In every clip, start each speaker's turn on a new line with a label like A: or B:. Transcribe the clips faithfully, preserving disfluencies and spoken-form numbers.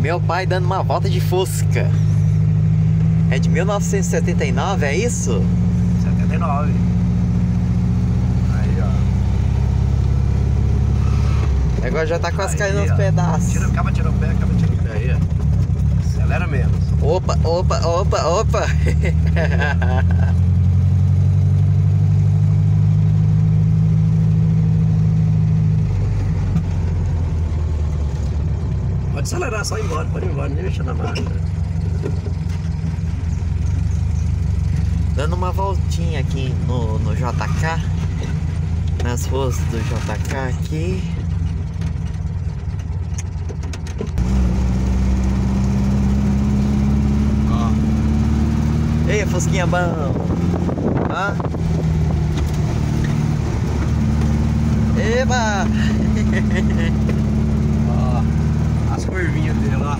A: Meu pai dando uma volta de Fusca. É de mil novecentos e setenta e nove, é isso?
B: setenta e nove. Aí, ó.
A: O negócio já tá quase
B: Aí,
A: caindo nos
B: ó.
A: pedaços.
B: Tira, acaba tirando o pé, acaba tirando o pé. Aí, ó. Acelera menos.
A: Opa, opa, opa, opa.
B: Pode acelerar, só ir embora, pode ir embora, nem mexer na marcha.
A: Dando uma voltinha aqui no, no J K. Nas ruas do J K aqui.
B: Ó.
A: Ei, Fusquinha bom. Hã? Eba!
B: Ó. As curvinhas dele, ó.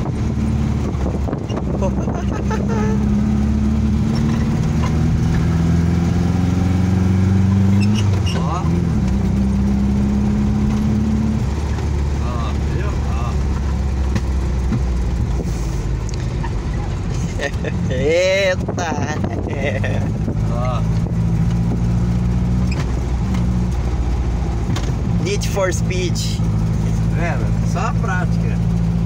A: Eita!
B: Ó.
A: Need for Speed.
B: É, só a prática.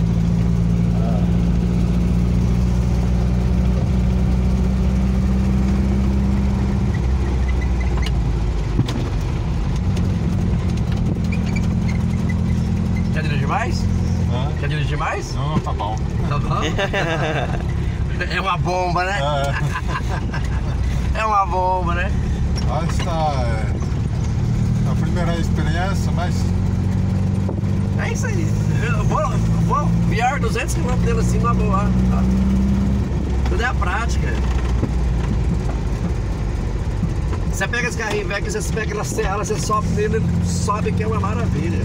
B: Quer dirigir mais?
C: Hã?
B: Quer dirigir mais?
C: Não, não, tá bom.
B: Tá bom? É uma bomba, né?
C: É,
B: É uma bomba, né?
C: acho que tá é, a primeira experiência, mas
B: É isso aí. Eu vou, vou viar duzentos quilômetros dele assim, uma boa. Tá? Tudo é a prática. Você pega esse carrinho velho, você pega aquela serra, você sobe nele, sobe que é uma maravilha.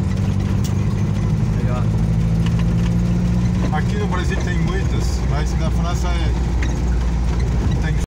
B: Aí, ó.
C: aqui no Brasil tem muitas, mas na França é